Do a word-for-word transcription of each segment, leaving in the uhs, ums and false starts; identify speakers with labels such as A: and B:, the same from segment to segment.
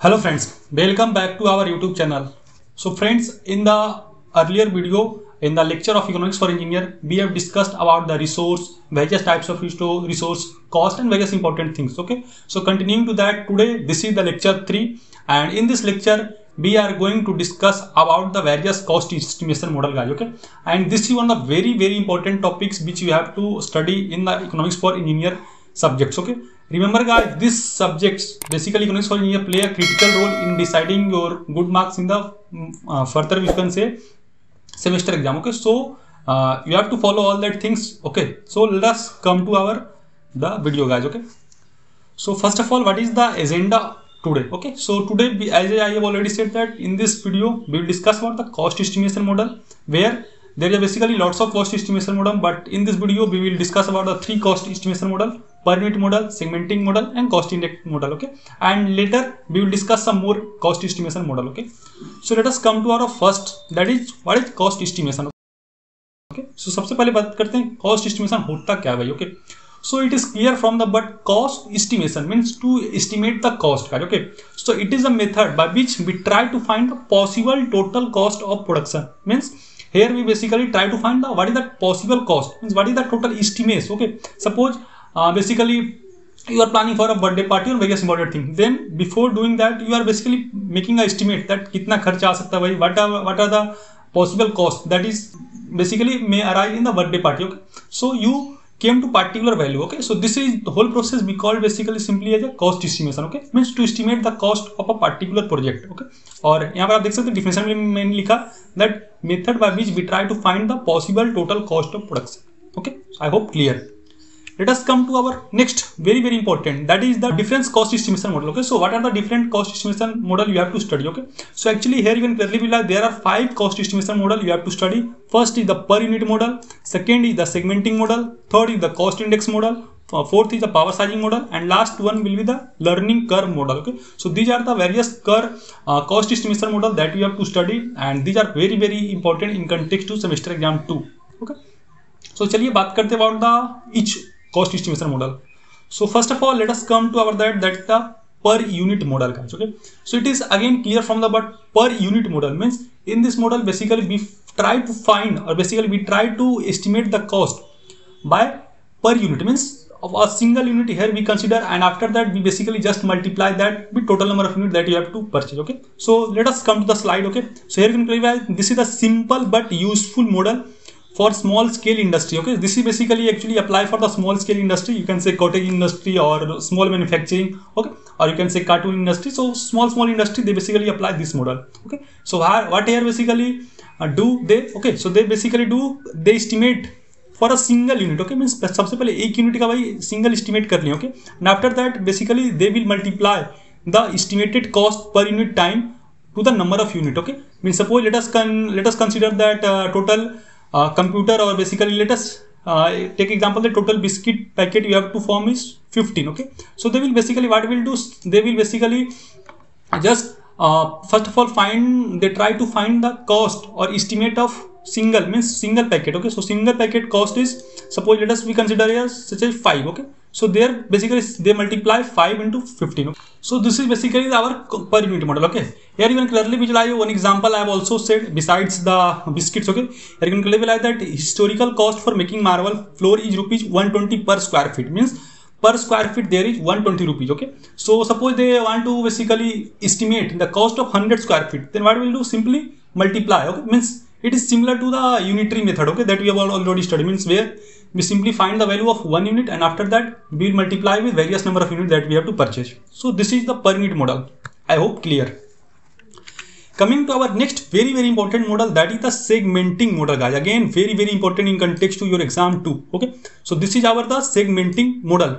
A: Hello friends, welcome back to our YouTube channel. So friends, in the earlier video, in the lecture of economics for engineer, we have discussed about the resource, various types of resource, cost and various important things. Okay, so continuing to that, today this is the lecture three, and in this lecture we are going to discuss about the various cost estimation model, guys. Okay, and this is one of the very very important topics which you have to study in the economics for engineer subjects. Okay, remember guys, these subjects, basically economics for engineer, play a critical role in deciding your good marks in the uh, further you can say semester exam. Okay, so uh, you have to follow all that things. Okay, so let us come to our the video, guys. Okay, so first of all, what is the agenda today? Okay, so today we, as I have already said, that in this video we will discuss about the cost estimation model, where there are basically lots of cost estimation model, but in this video we will discuss about the three cost estimation model: per unit model, segmenting model and cost index model. Okay, and later we will discuss some more cost estimation model. Okay, so let us come to our first, that is what is cost estimation. Okay, so सबसे पहले बात करते हैं cost estimation होता क्या है भाई. Okay, so it is clear from the but cost estimation means to estimate the cost. Okay, so it is a method by which we try to find the possible total cost of production. Means here we basically try to find the what is the possible cost, means what is the total estimate. Okay, suppose uh, basically you are planning for a birthday party or various important thing, then before doing that you are basically making a estimate that कितना खर्चा आ सकता है भाई, what are what are the possible cost that is basically may arise in the birthday party. Okay, so you came to particular value. Okay, so this is the whole process we call basically simply as a cost estimation. Okay, means to estimate the cost of a particular project. Okay, और यहाँ पर आप देख सकते हैं definition में मैंने लिखा that method by which we try to find the possible total cost of production. Okay, I hope clear. Let us come to our next very very important, that is the difference cost estimation model. Okay, so what are the different cost estimation model you have to study? Okay, so actually here you can clearly realize there are five cost estimation model you have to study. First is the per unit model, second is the segmenting model, third is the cost index model, uh, fourth is the power sizing model, and last one will be the learning curve model. Okay, so these are the various curve uh, cost estimation model that you have to study, and these are very very important in context to semester exam two. Okay, so चलिए बात करते हैं about the each cost estimation model. So first of all, let us come to our that that the per unit model, guys. Okay, so it is again clear from the but per unit model means in this model basically we try to find or basically we try to estimate the cost by per unit, means of a single unit here we consider, and after that we basically just multiply that with total number of units that you have to purchase. Okay, so let us come to the slide. Okay, so here you can clarify this is a simple but useful model for small scale industry. Okay, this is basically actually apply for the small scale industry, you can say cottage industry or small manufacturing. Okay, or you can say cartoon industry. So small small industry they basically apply this model. Okay, so what here basically uh, do they, okay, so they basically do they estimate for a single unit. Okay, means सबसे पहले एक unit का भाई single estimate कर लिया. Okay, and after that basically they will multiply the estimated cost per unit time to the number of unit. Okay, means suppose let us con let us consider that uh, total Uh, computer, or basically let us uh, take example the total biscuit packet you have to form is fifteen. Okay, so they will basically what will do, they will basically just uh, first of all find, they try to find the cost or estimate of single, means single packet. Okay, so single packet cost is, suppose let us we consider here such as five. Okay, so there basically they multiply five into fifteen. Okay? So this is basically our per unit model. Okay, here you can clearly visualize one example I have also said besides the biscuits. Okay, here you can clearly visualize that historical cost for making marble floor is rupees one twenty per square feet, means per square feet there is one twenty rupees. Okay, so suppose they want to basically estimate the cost of one hundred square feet, then what we will do, simply multiply. Okay, means it is similar to the unitary method. Okay, that we have already studied, means where we simply find the value of one unit and after that we will multiply with various number of units that we have to purchase. So this is the per unit model. I hope clear. Coming to our next very very important model, that is the segmenting model, guys. Again very very important in context to your exam too. Okay, so this is our the segmenting model.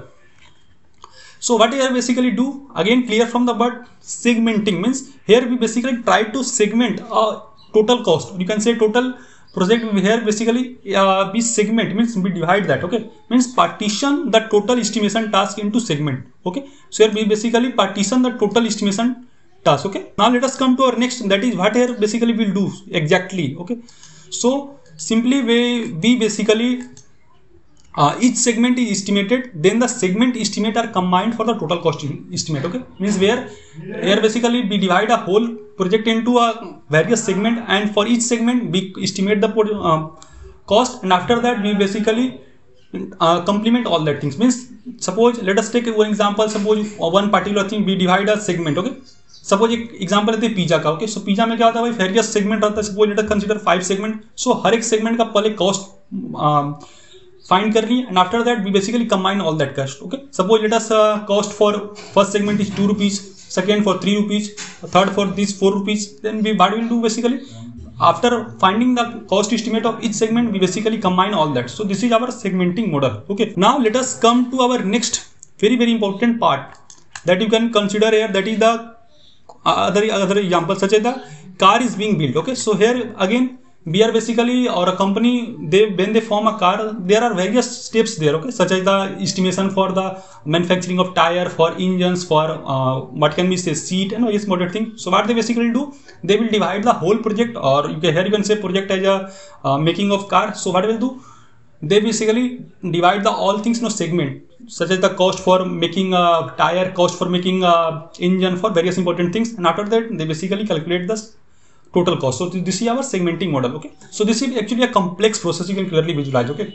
A: So what we basically do, again clear from the word segmenting, means here we basically try to segment a total cost, you can say total project. Here basically uh, we segment, means we divide that. Okay, means partition the total estimation task into segment. Okay, so here we basically partition the total estimation task. Okay, now let us come to our next, that is what here basically we'll do exactly. Okay, so simply we we basically uh, each segment is estimated, then the segment estimate are combined for the total cost estimate. Okay, means where here basically we divide a whole project into a various segment, and for each segment we estimate the uh, cost, and after that we basically uh, complement all that things. Means suppose let us take one example. Suppose one particular thing we divide a segment. Okay, suppose एक example लेते हैं pizza का. Okay, सो pizza में क्या होता है भाई, various segment रहता है. Suppose let us consider five segment. So हर एक सेगमेंट का पहले कॉस्ट फाइंड कर ली, and after that we basically combine all that cost. Okay, suppose let us cost for first segment is two rupees, second for three rupees, third for this four rupees. Then we what will do basically, after finding the cost estimate of each segment, we basically combine all that. So this is our segmenting model. Okay, now let us come to our next very very important part that you can consider here, that is the other other example such as the car is being built. Okay, so here again we are basically, or a company, they when they form a car, there are various steps there. Okay, such as the estimation for the manufacturing of tire, for engines, for uh, what can we say, seat, and various model thing. So what they basically do, they will divide the whole project, or you can, here you can say project as a uh, making of car. So what they will do, they basically divide the all things in a segment, such as the cost for making a tire, cost for making a engine, for various important things, and after that they basically calculate the total cost. So this is our segmenting model. Okay, so this is actually a complex process, you can clearly visualize. Okay,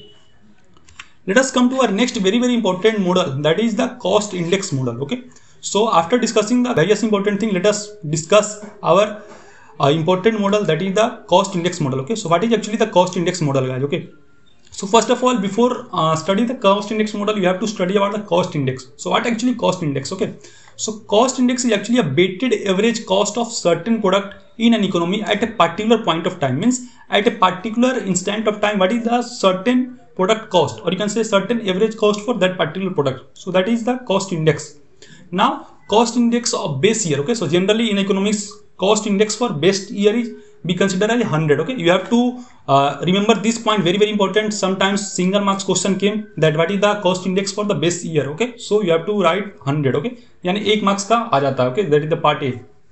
A: let us come to our next very very important model, that is the cost index model. Okay, so after discussing the various important thing, let us discuss our uh, important model, that is the cost index model. Okay, so what is actually the cost index model, guys? Okay, so first of all, before uh, study the cost index model, you have to study about the cost index. So what actually cost index? Okay, so cost index is actually a weighted average cost of certain product in an economy at a particular point of time. Means at a particular instant of time, what is the certain product cost, or you can say certain average cost for that particular product. So that is the cost index. Now cost index of base year. Okay, so generally in economics, cost index for base year is be considered as one hundred. Okay, you have to uh, remember this point, very very important. Sometimes single marks question came that what is the cost index for the base year. Okay, so you have to write one hundred. Okay, यानी एक marks का आ जाता है. Okay, that is the part A.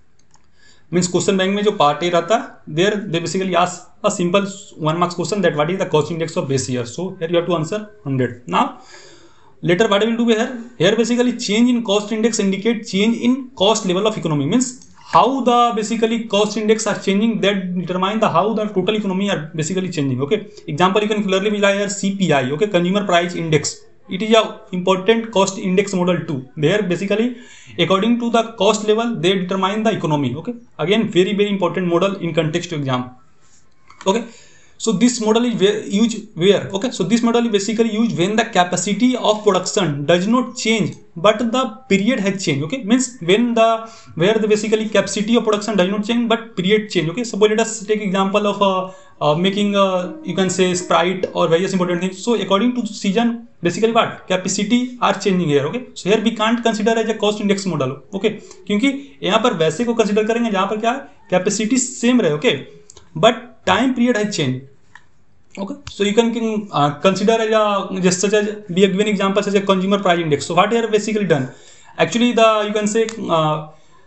A: Means question bank में जो part A रहता है, there they basically ask a simple one marks question that what is the cost index of base year. So here you have to answer one hundred. Now later what I will do here, here basically change in cost index indicate change in cost level of economy. Means how the basically cost index are changing, that determine the how the total economy are basically changing. Okay, example you can clearly visualize here, C P I. Okay, consumer price index. It is a important cost index model too. There basically according to the cost level they determine the economy. Okay, again very very important model in context exam. Okay, so this model is used where? Okay, so this model is basically used when the capacity of production does not change but the period has changed. Okay, means when the where the basically capacity of production does not change but period change. Okay, suppose let us take example of uh, uh, making uh, you can say Sprite or various important things. So according to season, basically what capacity are changing here. Okay, so here we can't consider as a cost index model. Okay, क्योंकि यहाँ पर वैसे को consider करेंगे जहाँ पर क्या capacity same रहे. Okay, but time period has changed. Okay, so you can uh, consider as a just such as we have given example such as consumer price index. So what here basically done, actually the you can say uh,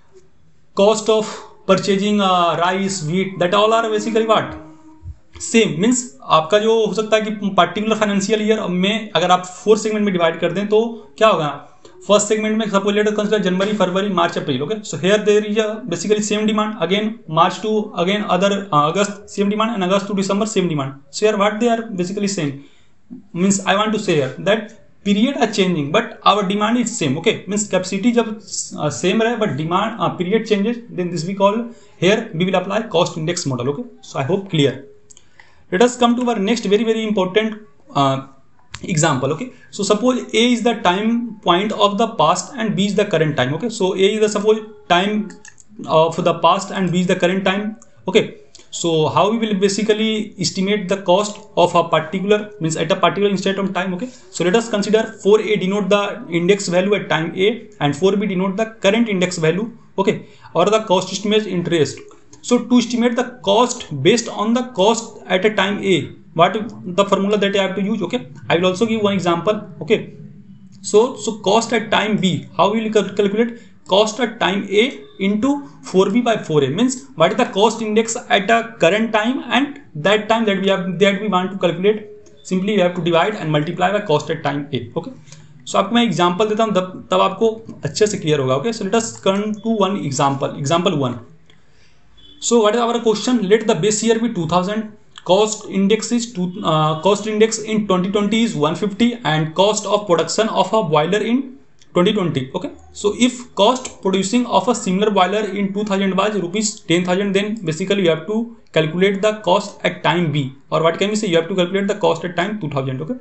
A: cost of purchasing uh, rice, wheat, that all are basically what same. Means आपका जो हो सकता है कि particular financial year में अगर आप four segment में डिवाइड कर दें तो क्या होगा, फर्स्ट सेगमेंट में suppose let us consider January February March April. Okay, so here there is basically same demand, again March to again other August same demand, and August to December same demand. So here what they are basically same, means I want to say here that period are changing but our demand is same. Okay, means capacity जब same रहे but demand period changes, then this we call here we will apply cost index model. Okay, so I hope clear. Let us come to our next very very important uh, example. Okay, so suppose A is the time point of the past and B is the current time. Okay, so A is the suppose time of the past and B is the current time. Okay, so how we will basically estimate the cost of a particular, means at a particular instant of time. Okay, so let us consider four A denote the index value at time A and four B denote the current index value. Okay, or the cost estimate interest. So to estimate the cost based on the cost at a time A, what the formula that I have to use? Okay, I will also give one example. Okay, so so cost at time B, how will you calculate cost at time A into four B by four A? Means what is the cost index at a current time and that time that we have that we want to calculate. Simply you have to divide and multiply by cost at time A. Okay, so आपको मैं example देता हूँ तब तब आपको अच्छे से clear होगा. Okay, so let us come to one example. Example one. So what is our question? Let the base year be two thousand, cost index is two uh, cost index in twenty twenty is one fifty and cost of production of a boiler in twenty twenty. Okay, so if cost producing of a similar boiler in two thousand was rupees ten thousand, then basically you have to calculate the cost at time B, or what can we say, you have to calculate the cost at time two thousand. Okay,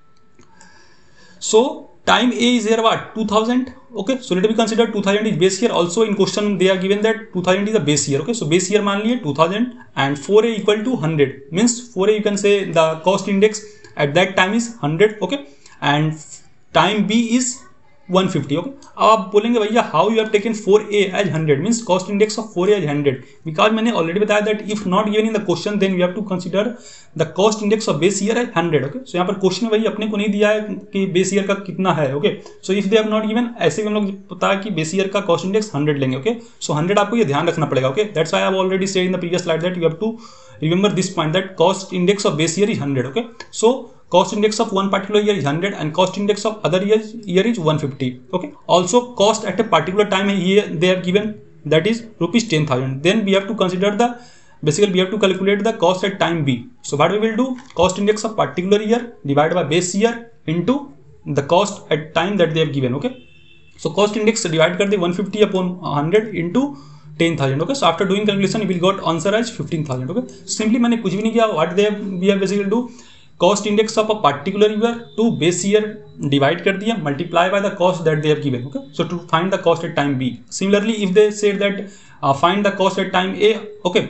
A: so time A is here what, two thousand. Okay, so let me consider two thousand is base year. Also in question they are given that two thousand is a base year. Okay, so base year मान लिए two thousand and four A equal to one hundred, means four A you can say the cost index at that time is one hundred. Okay, and time B is one fifty. Okay, अब आप बोलेंगे भैया how you have taken four A as one hundred, means cost index of four A as one hundred, because मैंने already बताया that if not given in the question then we have to consider the cost index of base year as one hundred. Okay, so यहाँ पर question में भाई अपने को नहीं दिया है कि बेस ईयर का कितना है. Okay, so if they have not given, ऐसे हम लोग पता है कि बेस ईयर का कॉस्ट इंडेक्स one hundred लेंगे. ओके, सो one hundred आपको ये ध्यान रखना पड़ेगा. Okay, that's why I have already said in the previous slide that you have to remember this point that cost index of base year is one hundred. Okay, so cost index of one particular year is one hundred and cost index of other year, year is one fifty. Okay, also cost at a particular time here they have given, that is rupees ten thousand. Then we have to consider the, basically we have to calculate the cost at time B. So what we will do, cost index of particular year divided by base year into the cost at time that they have given. Okay, so cost index divide कर दे one fifty upon one hundred into ten thousand. Okay, so after doing calculation we will got answer as fifteen thousand. Okay, simply मैंने कुछ भी नहीं किया. What they have, we have basically do cost index of a particular year to base year divide कर दिया, multiply by the cost that they have given. Okay, so to find the cost at time B. Similarly if they said that uh, find the cost at time A. Okay,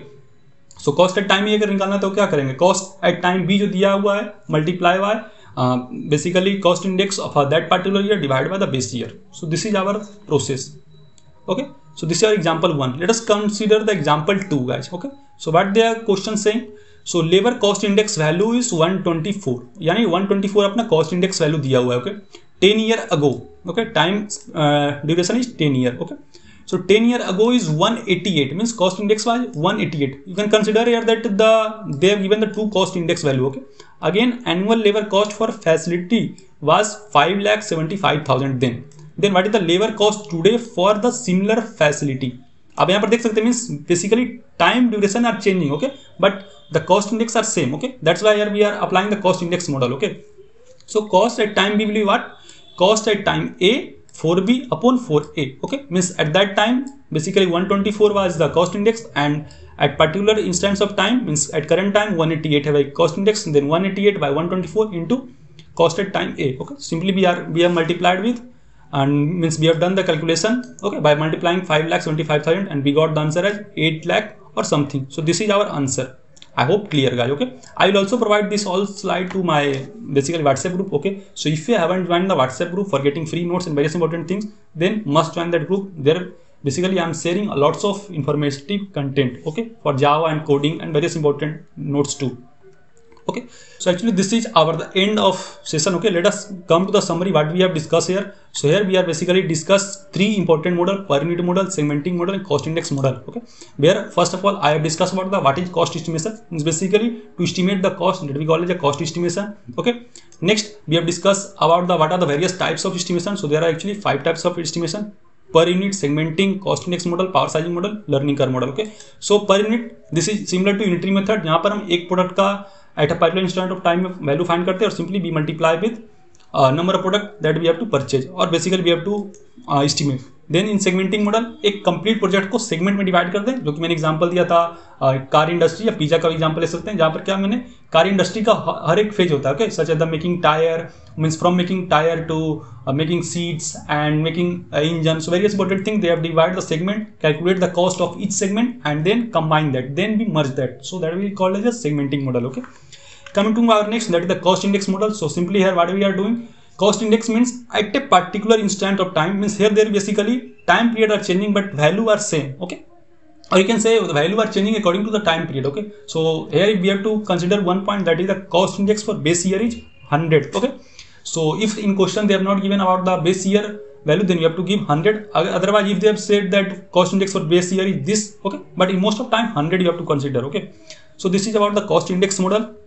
A: so cost at time A अगर निकालना तो क्या करेंगे, cost at time B जो दिया हुआ है multiply by uh, basically cost index of uh, that particular year divided by the base year. So this is our process. Okay, so this is our example one. Let us consider the example two, guys. Okay, so what their question saying, so labor cost index value is one twenty-four, यानी one twenty-four अपना cost index value दिया हुआ है. Okay, ten year ago. Okay, time uh, duration is ten year. Okay, so ten year ago is one eighty-eight, means cost index was one eighty-eight. You can consider here that the they have given the two cost index value. Okay, again annual labor cost for facility was five lakh seventy-five thousand then. Then what is the labor cost today for the similar facility? अब यहाँ पर देख सकते हैं, means basically time duration are changing. Okay, but the cost index are same. Okay, that's why here we are applying the cost index model. Okay, so cost at time B will be what, cost at time A four B upon four A. Okay, means at that time basically one twenty-four was the cost index and at particular instance of time, means at current time one eighty-eight by cost index, and then one eighty-eight by one twenty-four into cost at time A. Okay, simply we are we have multiplied with, and means we have done the calculation. Okay, by multiplying five lakh seventy-five thousand and we got the answer as eight lakh or something. So this is our answer. I hope clear, guys. Okay, I will also provide this all slide to my basically WhatsApp group. Okay, so if you haven't joined the WhatsApp group for getting free notes and various important things, then must join that group. There basically I am sharing lots of informative content. Okay, for Java and coding and various important notes too. Okay, so actually this is our the end of session. Okay, let us come to the summary what we have discussed here. So here we are basically discuss three important model: per unit model, segmenting model, and cost index model. Okay, where first of all I have discussed about the what is cost estimation. It's basically to estimate the cost that we call it a cost estimation. Okay, next we have discussed about the what are the various types of estimation. So there are actually five types of estimation: per unit, segmenting, cost index model, power sizing model, learning curve model. Okay, so per unit, this is similar to unitary method, जहाँ पर हम एक product का at a particular instant of time में value find करते हैं और simply we multiply with number of product that we have to purchase, और basically we have to estimate. Then in segmenting model एक कंप्लीट प्रोजेक्ट को segment में divide कर दें, जो कि मैंने एग्जांपल दिया था कार uh, इंडस्ट्री या पिज्जा का एग्जांपल ले सकते हैं, जहाँ पर क्या मैंने कार इंडस्ट्री का हर एक फेज होता है. Okay, such as the making tyre, means from making tyre to making seats and making engine. So various important thing, they have divide the segment, calculate the cost of each segment and then combine that, then we merge that. So that we called as a segmenting model. Okay, coming to our next, that is the cost index model. So simply here what we are doing, cost index means at a particular instant of time, means here there basically time period are changing but value are same. Okay, or you can say the value are changing according to the time period. Okay, so here we have to consider one point, that is the cost index for base year is one hundred. Okay, so if in question they have not given about the base year value, then you have to give one hundred. Otherwise if they have said that cost index for base year is this, okay, but in most of time one hundred you have to consider. Okay, so this is about the cost index model.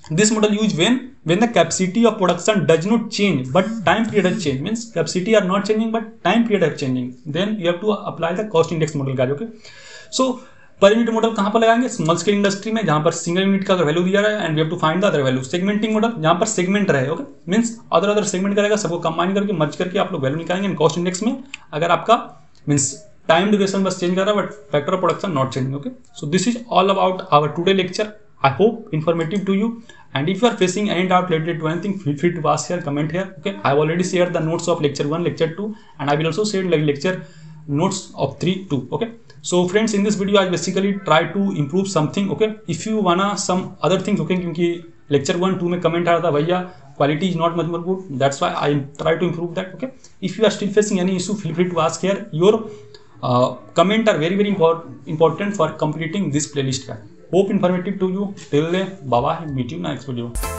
A: This model used when when the capacity of production does not change but time period has changed, means capacity are not changing but time period are changing, then you have to apply the cost index model guys. Okay, so per unit model कहाँ पर लगाएंगे? Small scale industry में, जहाँ पर single unit का अगर value दिया रहा है and we have to find the other value. Segmenting model, जहाँ पर सेगमेंट रहे. Okay, means other other segment करेगा, सबको कंबाइन करके मर्ज करके आप लोग वैल्यू निकालेंगे. एंड कॉस्ट इंडेक्स में अगर आपका मींस टाइम ड्यूरेशन बस चेंज कर रहा है but factor of production not changing. Okay, so this is all about our today lecture. I hope informative to you, and if you are facing any doubt related to anything, feel free to ask here, comment here. Okay, I have already shared the notes of lecture one, lecture two, and I will also share like lecture notes of three too. Okay, so friends, in this video I basically try to improve something. Okay, if you wanna some other things, okay, क्योंकि lecture one two में comment आया था भैया quality is not much more good, that's why I try to improve that. Okay, if you are still facing any issue, feel free to ask here. Your uh, comment are very very important important for completing this playlist. Hope informative to you. Till then, bye bye. Meet you next video.